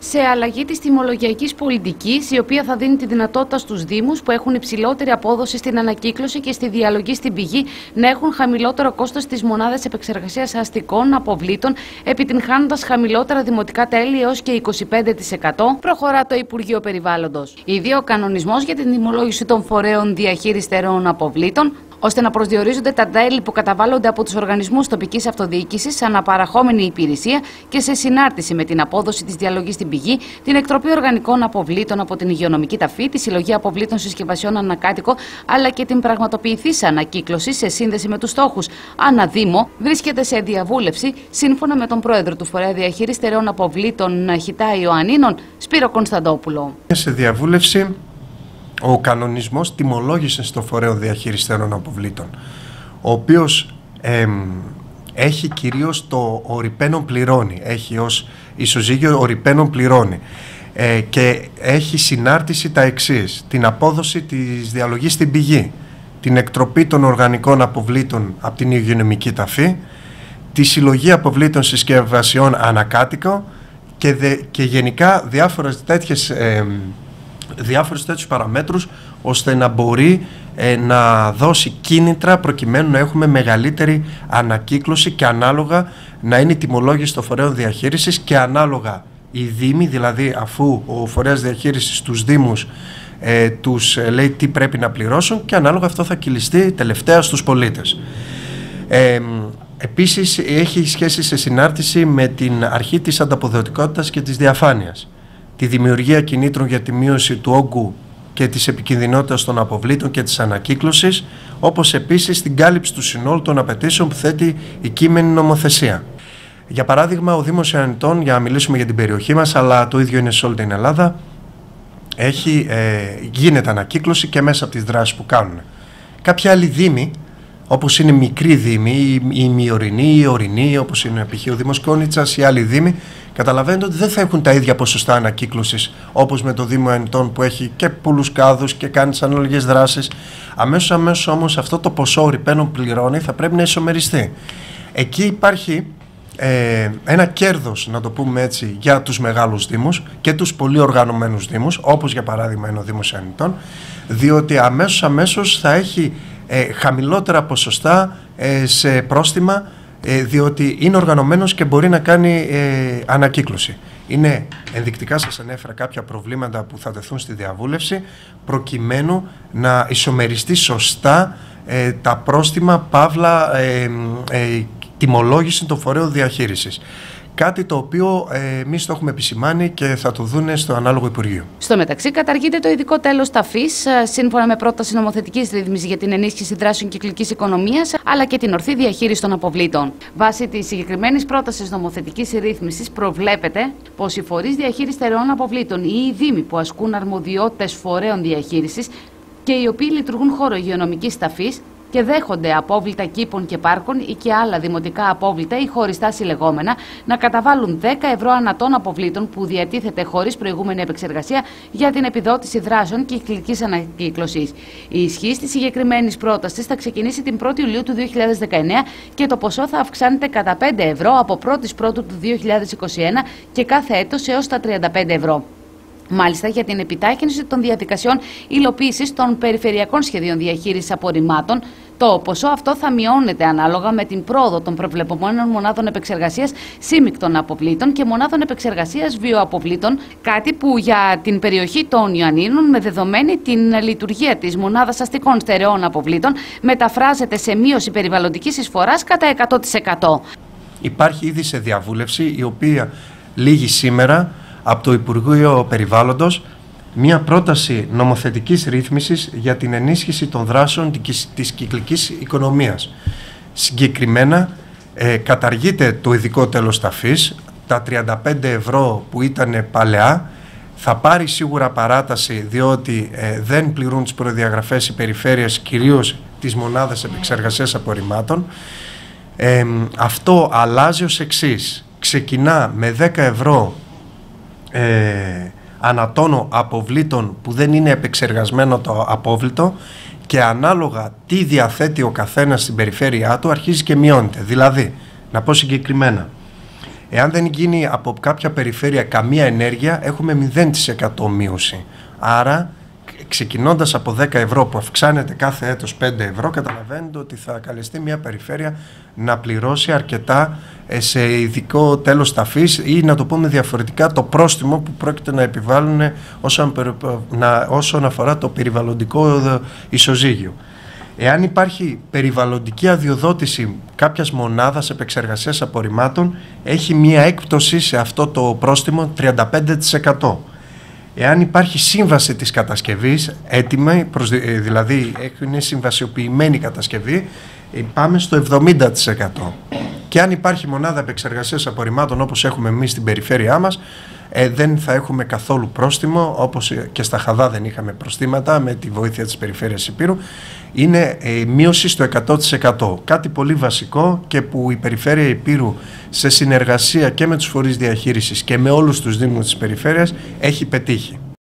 σε αλλαγή της τιμολογιακής πολιτικής, η οποία θα δίνει τη δυνατότητα στους Δήμους που έχουν υψηλότερη απόδοση στην ανακύκλωση και στη διαλογή στην πηγή να έχουν χαμηλότερο κόστος στις μονάδες επεξεργασίας αστικών αποβλήτων, επιτυγχάνοντας χαμηλότερα δημοτικά τέλη έως και 25%, προχωρά το Υπουργείο Περιβάλλοντος. Ήδη ο κανονισμός για την τιμολόγηση των φορέων διαχείρισης στερεών αποβλήτων, ώστε να προσδιορίζονται τα τέλη που καταβάλλονται από τους οργανισμούς τοπικής αυτοδιοίκησης σαν αναπαραχόμενη υπηρεσία και σε συνάρτηση με την απόδοση της διαλογής στην πηγή, την εκτροπή οργανικών αποβλήτων από την υγειονομική ταφή, τη συλλογή αποβλήτων συσκευασιών ανακάτοικο, αλλά και την πραγματοποιηθήσα ανακύκλωση σε σύνδεση με τους στόχους αναδήμο, βρίσκεται σε διαβούλευση σύμφωνα με τον πρόεδρο του Φορέα Διαχείρισης Στερεών Αποβλήτων Χιτά Ιωαννίνων, Σπύρο Κωνσταντόπουλο. Σε διαβούλευση ο κανονισμός τιμολόγησης των φορέων διαχείρισης στερεών αποβλήτων, ο οποίος έχει κυρίως το ορυπαίνων πληρώνει, έχει ως ισοζύγιο ορυπαίνων πληρώνει και έχει συνάρτηση τα εξής: την απόδοση της διαλογής στην πηγή, την εκτροπή των οργανικών αποβλήτων από την υγειονομική ταφή, τη συλλογή αποβλήτων συσκευασιών ανακάτοικο και γενικά διάφορες τέτοιους παραμέτρους, ώστε να μπορεί να δώσει κίνητρα προκειμένου να έχουμε μεγαλύτερη ανακύκλωση και ανάλογα να είναι η τιμολόγηση των φορέων διαχείρισης και ανάλογα οι Δήμοι, δηλαδή αφού ο φορέας διαχείρισης στους Δήμους τους λέει τι πρέπει να πληρώσουν, και ανάλογα αυτό θα κυλιστεί τελευταία στους πολίτες. Επίσης έχει σχέση σε συνάρτηση με την αρχή της ανταποδοτικότητας και της διαφάνειας, τη δημιουργία κινήτρων για τη μείωση του όγκου και της επικινδυνότητας των αποβλήτων και της ανακύκλωσης, όπως επίσης την κάλυψη του συνόλου των απαιτήσεων που θέτει η κείμενη νομοθεσία. Για παράδειγμα, ο Δήμος Ιωαννιτών, για να μιλήσουμε για την περιοχή μας, αλλά το ίδιο είναι σε όλη την Ελλάδα, γίνεται ανακύκλωση και μέσα από τις δράσεις που κάνουν. Κάποιοι άλλοι δήμοι, όπως είναι μικροί δήμοι, οι μειωρινοί, οι ορεινοί, όπως είναι π.χ. ο Δήμος Κόνιτσας, οι άλλοι δήμοι, καταλαβαίνετε ότι δεν θα έχουν τα ίδια ποσοστά ανακύκλωσης όπως με το Δήμο Ιωαννιτών, που έχει και πολλούς κάδους και κάνει τις ανάλογες δράσεις. Αμέσως όμως αυτό το ποσό ορυπαίνων πληρώνει θα πρέπει να ισομεριστεί. Εκεί υπάρχει ένα κέρδος, να το πούμε έτσι, για τους μεγάλους δήμους και τους πολύ οργανωμένους δήμους, όπως για παράδειγμα είναι ο Δήμος Ιωαννιτών, διότι αμέσως θα έχει χαμηλότερα ποσοστά σε πρόστιμα, διότι είναι οργανωμένος και μπορεί να κάνει ανακύκλωση. Είναι ενδεικτικά, σας ανέφερα κάποια προβλήματα που θα τεθούν στη διαβούλευση, προκειμένου να ισομεριστεί σωστά τα πρόστιμα παύλα τιμολόγηση των φορέων διαχείρισης. Κάτι το οποίο εμείς το έχουμε επισημάνει και θα το δούνε στο ανάλογο Υπουργείο. Στο μεταξύ, καταργείται το ειδικό τέλος ταφής, σύμφωνα με πρόταση νομοθετικής ρύθμισης για την ενίσχυση δράσεων κυκλικής οικονομίας, αλλά και την ορθή διαχείριση των αποβλήτων. Βάσει της συγκεκριμένης πρότασης νομοθετικής ρύθμισης, προβλέπεται πως οι φορείς διαχείρισης στερεών αποβλήτων ή οι Δήμοι που ασκούν αρμοδιότητες φορέων διαχείρισης και οι οποίοι λειτουργούν χώρο υγειονομικής ταφής και δέχονται απόβλητα κήπων και πάρκων ή και άλλα δημοτικά απόβλητα ή χωριστά συλλεγόμενα, να καταβάλουν 10 ευρώ ανά τόνο αποβλήτων που διατίθεται χωρίς προηγούμενη επεξεργασία για την επιδότηση δράσεων κυκλικής ανακύκλωσης. Η ισχύ της συγκεκριμένης πρότασης θα ξεκινήσει την 1η Ιουλίου του 2019 και το ποσό θα αυξάνεται κατά 5 ευρώ από 1η Πρώτου του 2021 και κάθε έτος έως τα 35 ευρώ. Μάλιστα, για την επιτάχυνση των διαδικασιών υλοποίησης των περιφερειακών σχεδίων διαχείρισης απορριμμάτων, το ποσό αυτό θα μειώνεται ανάλογα με την πρόοδο των προβλεπωμένων μονάδων επεξεργασίας σύμμικτων αποβλήτων και μονάδων επεξεργασίας βιοαποβλήτων, κάτι που για την περιοχή των Ιωαννίνων, με δεδομένη την λειτουργία της μονάδας αστικών στερεών αποβλήτων, μεταφράζεται σε μείωση περιβαλλοντικής εισφοράς κατά 100%. Υπάρχει ήδη σε διαβούλευση, η οποία λήγει σήμερα από το Υπουργείο Περιβάλλοντος, μια πρόταση νομοθετικής ρύθμισης για την ενίσχυση των δράσεων της κυκλικής οικονομίας. Συγκεκριμένα, καταργείται το ειδικό τέλος ταφής, τα 35 ευρώ που ήταν παλαιά, θα πάρει σίγουρα παράταση, διότι δεν πληρούν τις προδιαγραφές οι περιφέρειες, κυρίως τις μονάδες επεξεργασίας απορριμμάτων. Αυτό αλλάζει ως εξής: ξεκινά με 10 ευρώ ανατόνο αποβλήτων που δεν είναι επεξεργασμένο το απόβλητο, και ανάλογα τι διαθέτει ο καθένας στην περιφέρειά του αρχίζει και μειώνεται. Δηλαδή, να πω συγκεκριμένα, Εάν δεν γίνει από κάποια περιφέρεια καμία ενέργεια, έχουμε 0% μείωση. Άρα, ξεκινώντας από 10 ευρώ που αυξάνεται κάθε έτος 5 ευρώ, καταλαβαίνετε ότι θα καλεστεί μια περιφέρεια να πληρώσει αρκετά σε ειδικό τέλος ταφής, ή να το πούμε διαφορετικά, το πρόστιμο που πρόκειται να επιβάλλουν όσον αφορά το περιβαλλοντικό ισοζύγιο. Εάν υπάρχει περιβαλλοντική αδειοδότηση κάποιας μονάδας επεξεργασίας απορριμμάτων, έχει μία έκπτωση σε αυτό το πρόστιμο 35%. Εάν υπάρχει σύμβαση της κατασκευής, έτοιμη, δηλαδή είναι συμβασιοποιημένη κατασκευή, πάμε στο 70%. Και αν υπάρχει μονάδα επεξεργασίας απορριμμάτων όπως έχουμε εμείς στην περιφέρειά μας, δεν θα έχουμε καθόλου πρόστιμο, όπως και στα Χαδά δεν είχαμε προστήματα με τη βοήθεια της Περιφέρειας Ηπείρου. Είναι μείωση στο 100%. Κάτι πολύ βασικό και που η Περιφέρεια Ηπείρου σε συνεργασία και με τους φορείς διαχείρισης και με όλους τους δήμους της περιφέρειας έχει πετύχει.